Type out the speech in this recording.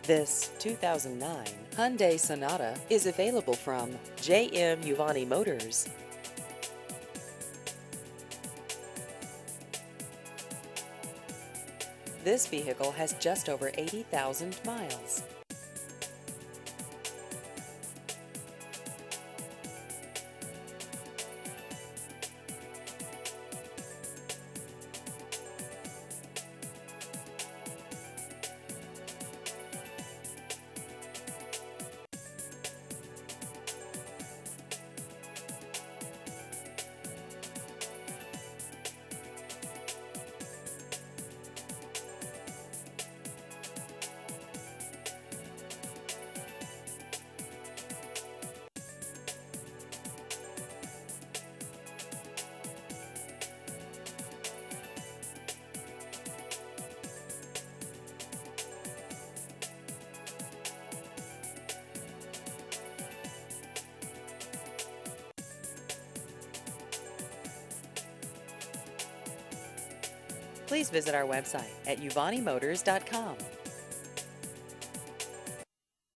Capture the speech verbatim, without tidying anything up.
This two thousand nine Hyundai Sonata is available from J M Uvanni Motors. This vehicle has just over eighty thousand miles. Please visit our website at uvanni motors dot com.